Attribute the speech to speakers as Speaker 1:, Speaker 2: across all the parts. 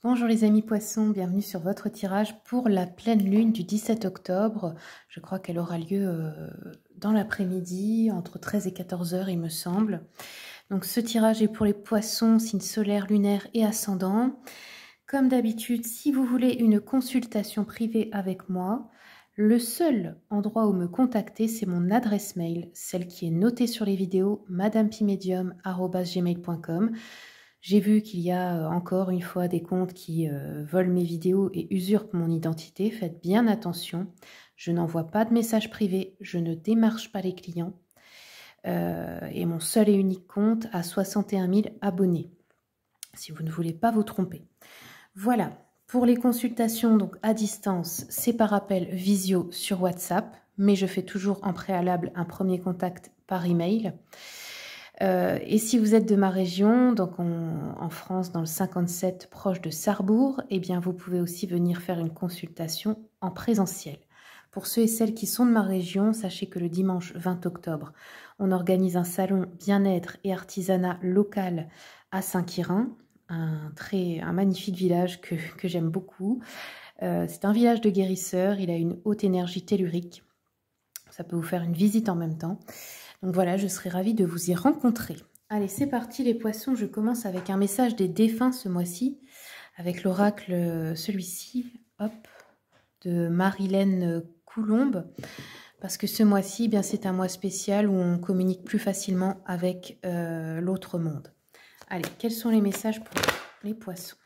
Speaker 1: Bonjour les amis poissons, bienvenue sur votre tirage pour la pleine lune du 17 octobre. Je crois qu'elle aura lieu dans l'après-midi, entre 13 et 14 heures il me semble. Donc ce tirage est pour les poissons, signe solaire, lunaire et ascendant. Comme d'habitude, si vous voulez une consultation privée avec moi, le seul endroit où me contacter, c'est mon adresse mail, celle qui est notée sur les vidéos, madamepimedium@gmail.com. J'ai vu qu'il y a encore une fois des comptes qui volent mes vidéos et usurpent mon identité. Faites bien attention. Je n'envoie pas de messages privés, je ne démarche pas les clients. Et mon seul et unique compte a 61 000 abonnés, si vous ne voulez pas vous tromper. Voilà, pour les consultations donc à distance, c'est par appel visio sur WhatsApp, mais je fais toujours en préalable un premier contact par email. Et si vous êtes de ma région, donc en France, dans le 57, proche de Sarrebourg, eh bien vous pouvez aussi venir faire une consultation en présentiel. Pour ceux et celles qui sont de ma région, sachez que le dimanche 20 octobre, on organise un salon bien-être et artisanat local à Saint-Quirin, un magnifique village que j'aime beaucoup. C'est un village de guérisseurs, il a une haute énergie tellurique. Ça peut vous faire une visite en même temps. Donc voilà, je serai ravie de vous y rencontrer. Allez, c'est parti les poissons. Je commence avec un message des défunts ce mois-ci, avec l'oracle, celui-ci, hop, de Marilène Coulombe. Parce que ce mois-ci, bien c'est un mois spécial où on communique plus facilement avec l'autre monde. Allez, quels sont les messages pour les poissons?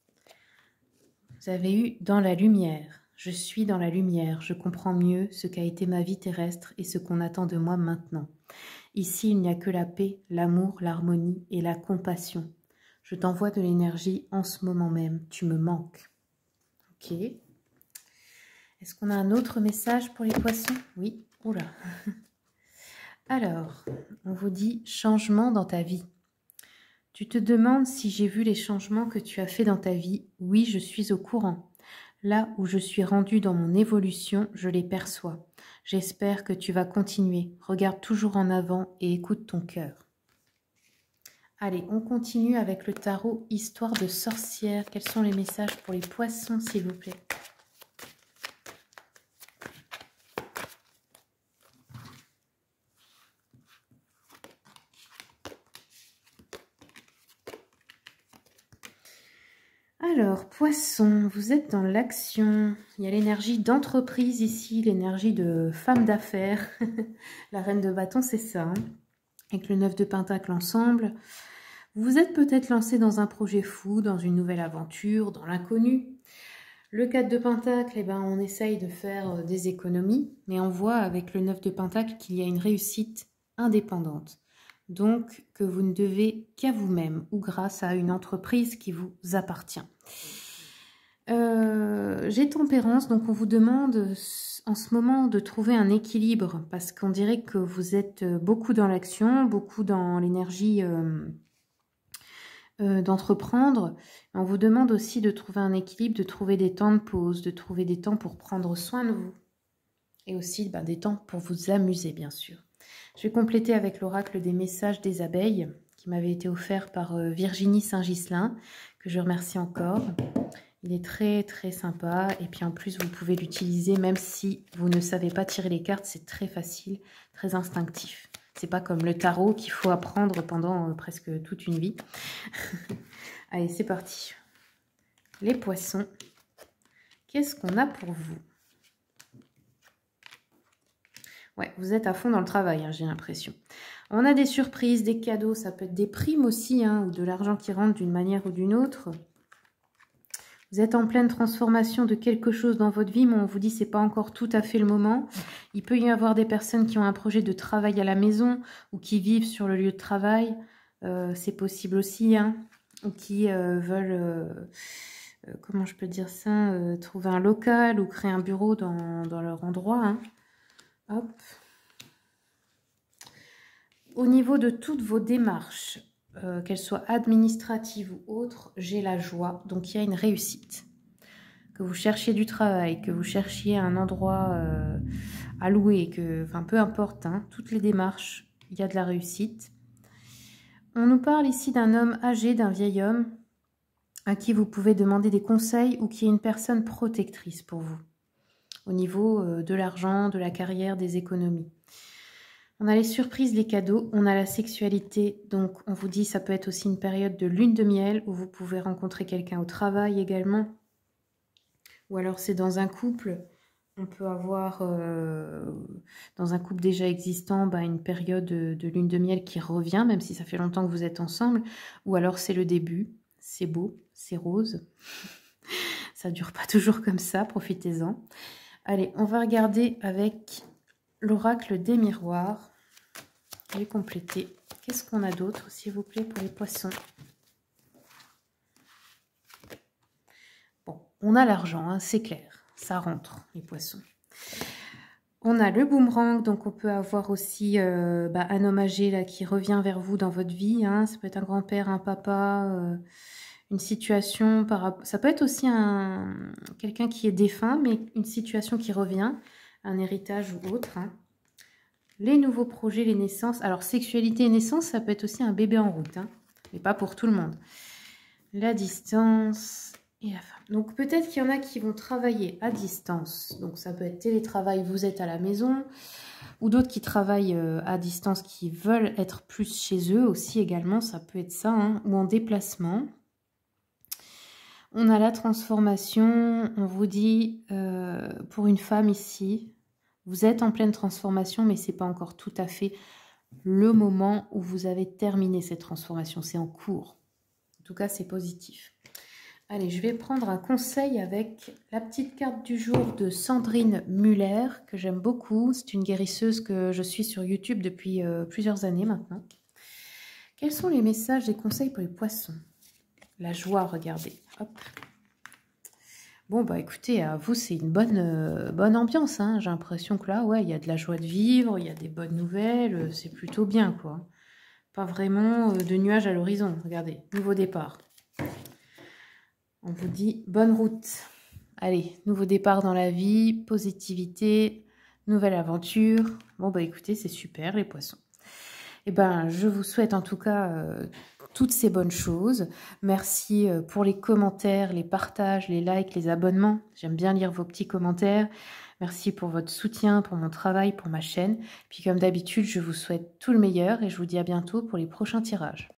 Speaker 1: Vous avez eu dans la lumière. Je suis dans la lumière, je comprends mieux ce qu'a été ma vie terrestre et ce qu'on attend de moi maintenant. Ici, il n'y a que la paix, l'amour, l'harmonie et la compassion. Je t'envoie de l'énergie en ce moment même, tu me manques. Ok. Est-ce qu'on a un autre message pour les poissons? Oui, oula. Alors, on vous dit changement dans ta vie. Tu te demandes si j'ai vu les changements que tu as fait dans ta vie. Oui, je suis au courant. Là où je suis rendue dans mon évolution, je les perçois. J'espère que tu vas continuer. Regarde toujours en avant et écoute ton cœur. Allez, on continue avec le tarot Histoire de sorcière. Quels sont les messages pour les poissons, s'il vous plaît? Alors, poisson, vous êtes dans l'action. Il y a l'énergie d'entreprise ici, l'énergie de femme d'affaires. La reine de bâton, c'est ça. Hein, avec le 9 de pentacle ensemble. Vous êtes peut-être lancé dans un projet fou, dans une nouvelle aventure, dans l'inconnu. Le 4 de pentacle, eh ben, on essaye de faire des économies, mais on voit avec le 9 de pentacle qu'il y a une réussite indépendante. Donc, que vous ne devez qu'à vous-même ou grâce à une entreprise qui vous appartient. J'ai tempérance, donc on vous demande en ce moment de trouver un équilibre parce qu'on dirait que vous êtes beaucoup dans l'action, beaucoup dans l'énergie d'entreprendre. On vous demande aussi de trouver un équilibre, de trouver des temps de pause, de trouver des temps pour prendre soin de vous et aussi des temps pour vous amuser, bien sûr. Je vais compléter avec l'oracle des messages des abeilles qui m'avait été offert par Virginie Saint-Ghislain, que je remercie encore. Il est très très sympa et puis en plus vous pouvez l'utiliser même si vous ne savez pas tirer les cartes, c'est très facile, très instinctif. C'est pas comme le tarot qu'il faut apprendre pendant presque toute une vie. Allez, c'est parti. Les poissons, qu'est-ce qu'on a pour vous? Ouais, vous êtes à fond dans le travail, hein, j'ai l'impression. On a des surprises, des cadeaux, ça peut être des primes aussi, hein, ou de l'argent qui rentre d'une manière ou d'une autre. Vous êtes en pleine transformation de quelque chose dans votre vie, mais on vous dit que ce n'est pas encore tout à fait le moment. Il peut y avoir des personnes qui ont un projet de travail à la maison ou qui vivent sur le lieu de travail. C'est possible aussi, hein, ou qui veulent, comment je peux dire ça, trouver un local ou créer un bureau dans leur endroit, hein. Hop. Au niveau de toutes vos démarches, qu'elles soient administratives ou autres, j'ai la joie. Donc, il y a une réussite. Que vous cherchiez du travail, que vous cherchiez un endroit à louer, enfin, peu importe, hein, toutes les démarches, il y a de la réussite. On nous parle ici d'un homme âgé, d'un vieil homme, à qui vous pouvez demander des conseils ou qui est une personne protectrice pour vous, au niveau de l'argent, de la carrière, des économies. On a les surprises, les cadeaux, on a la sexualité, donc on vous dit ça peut être aussi une période de lune de miel où vous pouvez rencontrer quelqu'un au travail également, ou alors c'est dans un couple, on peut avoir dans un couple déjà existant une période de lune de miel qui revient, même si ça fait longtemps que vous êtes ensemble, ou alors c'est le début, c'est beau, c'est rose, ça dure pas toujours comme ça, profitez-en. Allez, on va regarder avec l'oracle des miroirs et compléter. Qu'est-ce qu'on a d'autre, s'il vous plaît, pour les poissons? Bon, on a l'argent, hein, c'est clair, ça rentre, les poissons. On a le boomerang, donc on peut avoir aussi un homme âgé là, qui revient vers vous dans votre vie. Hein. Ça peut être un grand-père, un papa, une situation, ça peut être aussi quelqu'un qui est défunt, mais une situation qui revient, un héritage ou autre. Hein. Les nouveaux projets, les naissances. Alors, sexualité et naissance, ça peut être aussi un bébé en route, hein, mais pas pour tout le monde. La distance et la femme. Donc, peut-être qu'il y en a qui vont travailler à distance. Donc, ça peut être télétravail, vous êtes à la maison. Ou d'autres qui travaillent à distance, qui veulent être plus chez eux aussi également. Ça peut être ça, hein, ou en déplacement. On a la transformation. On vous dit, pour une femme ici... Vous êtes en pleine transformation, mais ce n'est pas encore tout à fait le moment où vous avez terminé cette transformation. C'est en cours. En tout cas, c'est positif. Allez, je vais prendre un conseil avec la petite carte du jour de Sandrine Muller, que j'aime beaucoup. C'est une guérisseuse que je suis sur YouTube depuis plusieurs années maintenant. Quels sont les messages et conseils pour les poissons? La joie, regardez. Hop. Bon, bah écoutez, à vous, c'est une bonne ambiance. Hein. J'ai l'impression que là, ouais, il y a de la joie de vivre, il y a des bonnes nouvelles, c'est plutôt bien, quoi. Pas vraiment de nuages à l'horizon. Regardez, nouveau départ. On vous dit bonne route. Allez, nouveau départ dans la vie, positivité, nouvelle aventure. Bon, bah écoutez, c'est super, les poissons. Eh ben, je vous souhaite en tout cas toutes ces bonnes choses. Merci pour les commentaires, les partages, les likes, les abonnements. J'aime bien lire vos petits commentaires. Merci pour votre soutien, pour mon travail, pour ma chaîne. Puis comme d'habitude, je vous souhaite tout le meilleur et je vous dis à bientôt pour les prochains tirages.